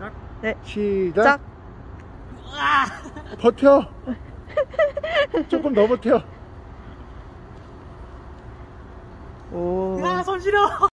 시작. 네. 시작. 으아! 버텨. 조금 더 버텨. 오. 손 시려.